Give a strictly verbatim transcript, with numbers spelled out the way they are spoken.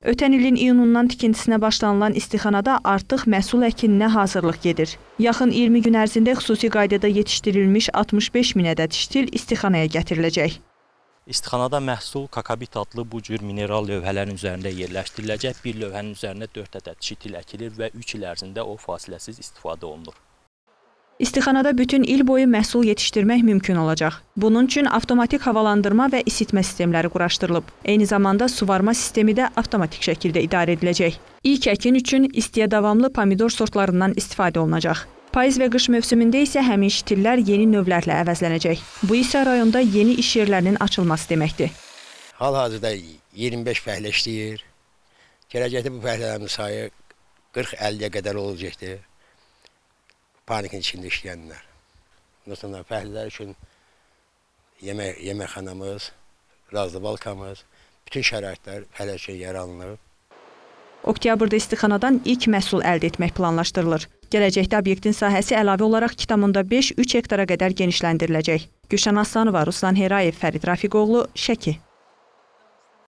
Ötən ilin iyunundan tikintisinə başlanılan istixanada artıq məhsul əkininə hazırlıq gedir. Yaxın iyirmi gün ərzində xüsusi qaydada yetişdirilmiş altmış beş min ədəd ştil istixanaya gətiriləcək. İstixanada məhsul kakabit adlı bu cür mineral lövhələrin üzərində yerləşdiriləcək. Bir lövhənin üzərində dörd ədəd ştil əkilir və üç il ərzində o fasiləsiz istifadə olunur. İstixanada bütün il boyu məhsul yetişdirmək mümkün olacaq. Bunun üçün avtomatik havalandırma və isitmə sistemləri quraşdırılıb. Eyni zamanda suvarma sistemi də avtomatik şəkildə idarə ediləcək. İlk əkin üçün istiyə davamlı pomidor sortlarından istifadə olunacaq. Payız və qış mövsümündə isə həmin ştillər yeni növlərlə əvəzlənəcək. Bu isə rayonda yeni iş yerlərinin açılması deməkdir. Hal-hazırda iyirmi beş fəhlə işləyir. Gələcəkdə bu fəhlələrin sayı qırx əlliyə qədər olacaqdır. Panikin içində işləyənlər. Ondan sonra fəhlələr üçün yemək, yeməkxanamız, razı balkamız, bütün şəraitlər fəhlə üçün yer alınıb. Oktyabrda istixanadan ilk məhsul əldə etmək planlaşdırılır. Gələcəkdə obyektin sahəsi əlavə olaraq Kitamunda beş üç hektara qədər genişləndiriləcək. Gülşən Aslanova, Ruslan Herayev, Fərid Rafiqoğlu, Şəki.